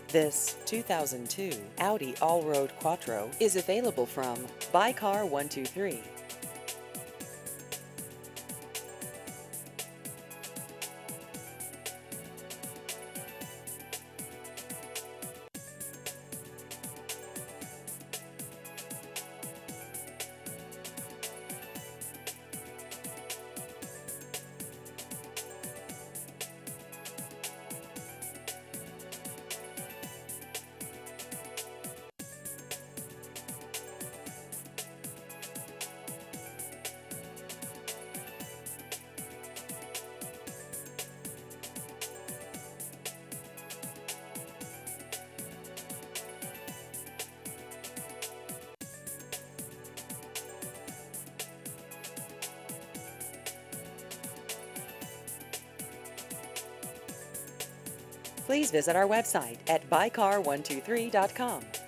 This 2002 Audi Allroad Quattro is available from Buy Car 123. Please visit our website at buycar123.com.